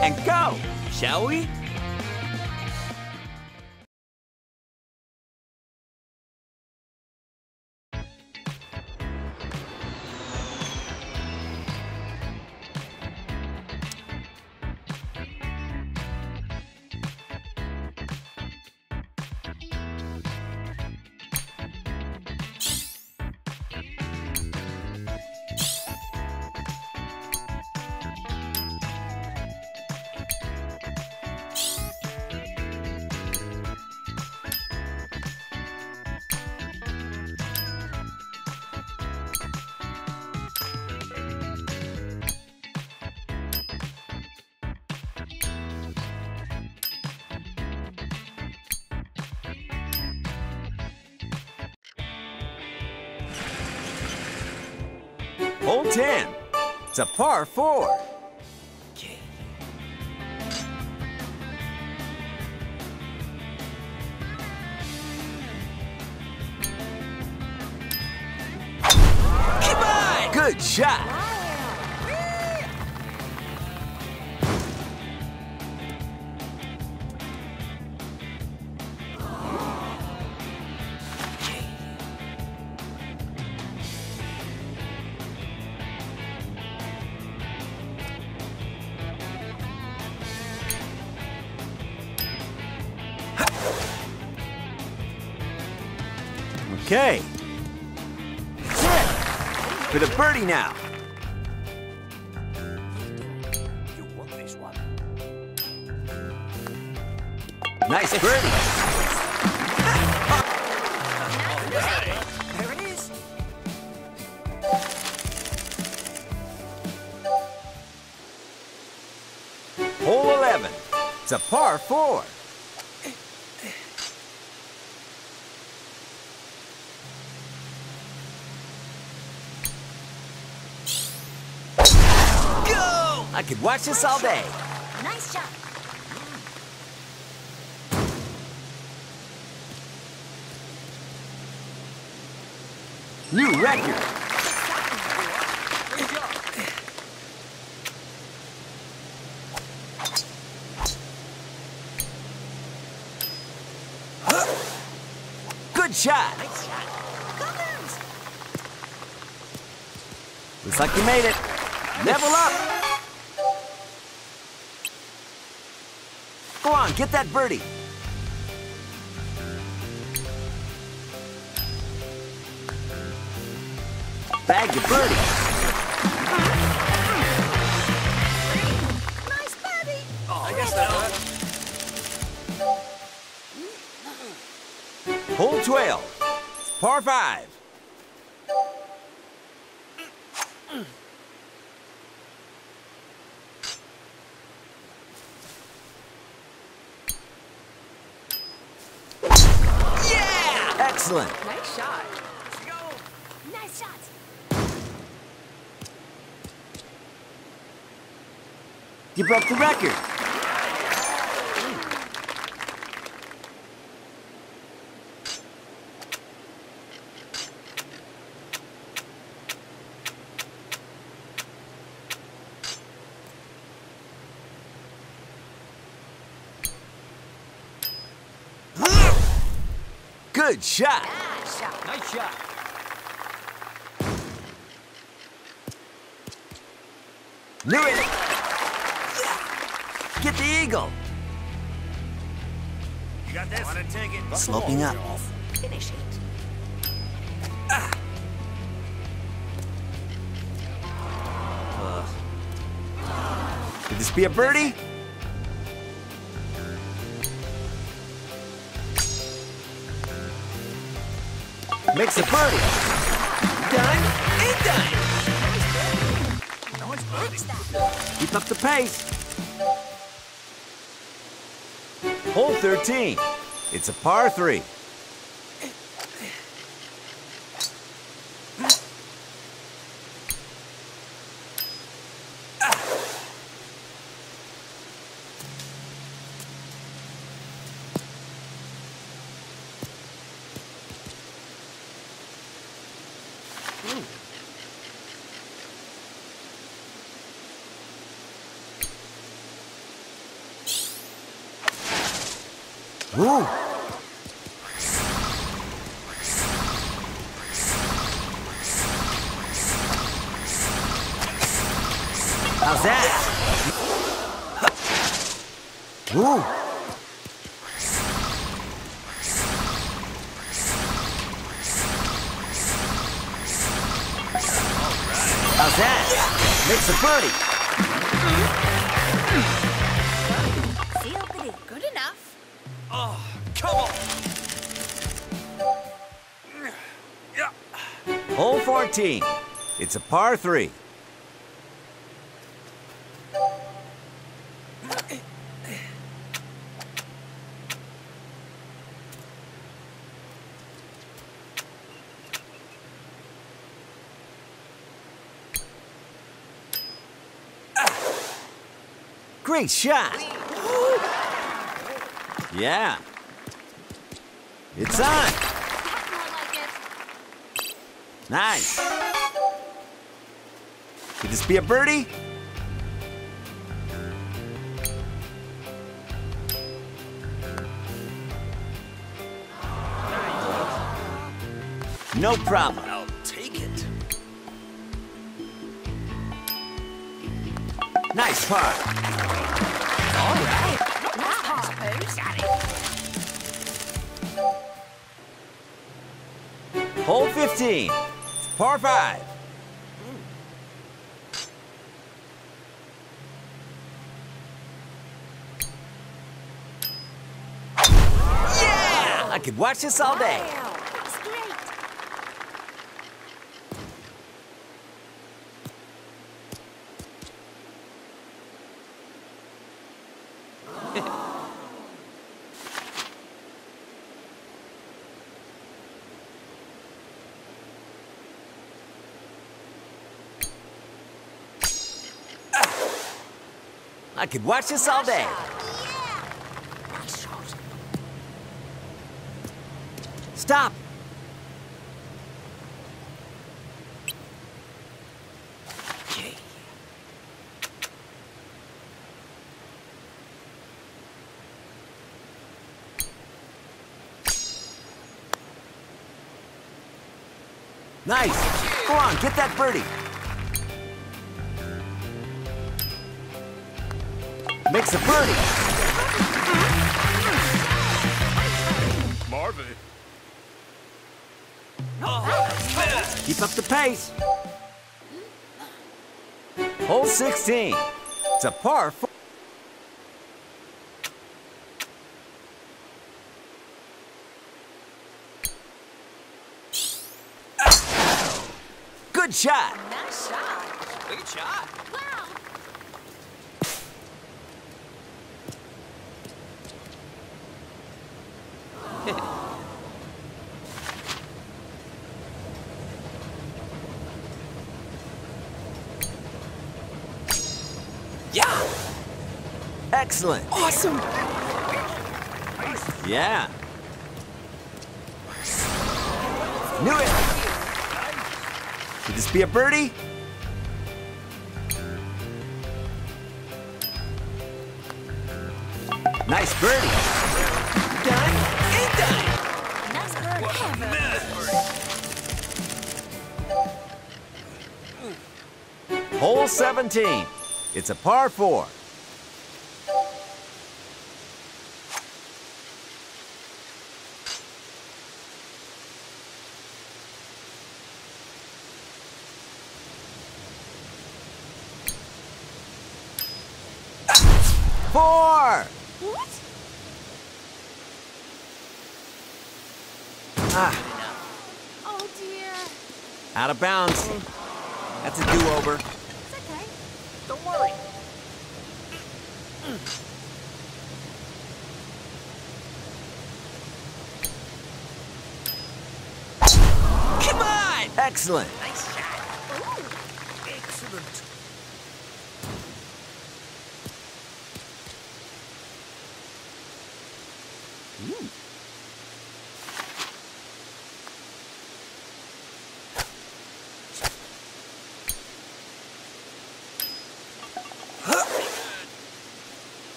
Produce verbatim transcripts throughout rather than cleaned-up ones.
and go, shall we? Hole ten. It's a par four. Okay. Come on! Good shot. Okay. For the birdie now. You want this one? Nice birdie. There it is. Hole eleven. It's a par four. I could watch this all day. Nice shot. New record. Good shot. Nice shot. Looks like you made it. Level up. Go on, get that birdie. Bag your birdie. Nice birdie. Oh, I guess that one. Hole twelve. It's par five. Excellent. Nice shot. Let's go. Nice shots. You broke the record. Good shot. Nice shot. Nice shot. Knew it. Get the eagle. You got this? Want to take it? Sloping up. Finish it. Ah. Uh. Could this be a birdie? Makes a birdie. Done and done. Nice birdie. Keep up the pace. Hole thirteen. It's a par three. Ooh. How's that? Ooh. How's that? Makes a birdie. Seal three. Good enough. Oh, come on. Yeah. Hole fourteen. It's a par three. Great shot. Yeah. It's on. That's more like it. Nice. Could this be a birdie? No problem. I'll take it. Nice par. All right. Nice pose. Got it. Hole fifteen. It's par five. Yeah! I could watch this all day. Wow, that's great. I could watch this all day. Yeah. Nice shot. Stop. Okay. Nice. Go on, get that birdie. Makes a birdie. Marvin. Oh, Keep up the pace. Hole sixteen. It's a par four. Good shot. Nice shot. Good shot. Wow. Yeah. Excellent. Awesome. Yeah. Knew it. Could this be a birdie? Nice birdie. Done and done. Nice bird. Heaven. Hole seventeen. It's a par four. Four. What? Ah, Oh dear. out of bounds. That's a do-over. It's okay. Don't worry. Come on. Excellent. Nice shot. Ooh. Excellent.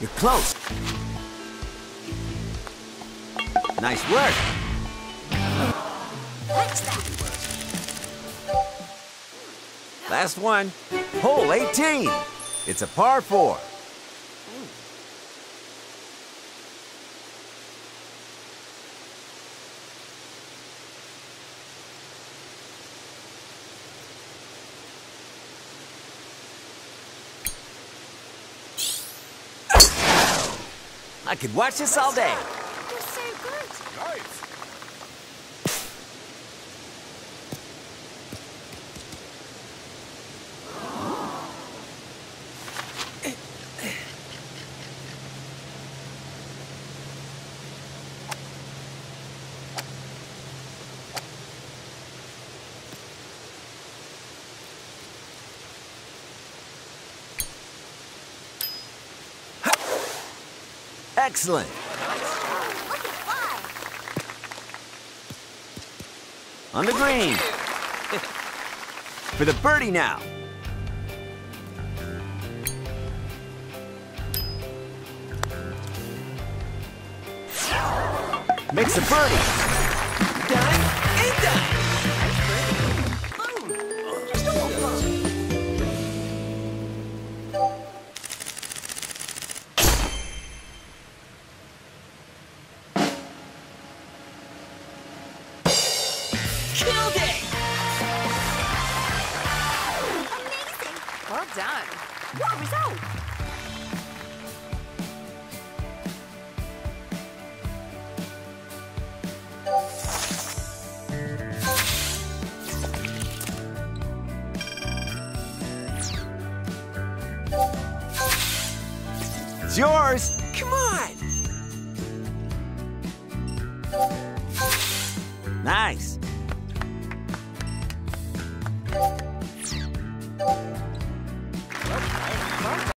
You're close. Nice work. What's that? Last one. Hole eighteen. It's a par four. I could watch this all day. You're so good. Nice. Excellent. Look at fly. On the green. For the birdie now. Makes a birdie. Done and done. Just awful. Killed it. Amazing. Well done. What a result. It's yours. Come on. Nice.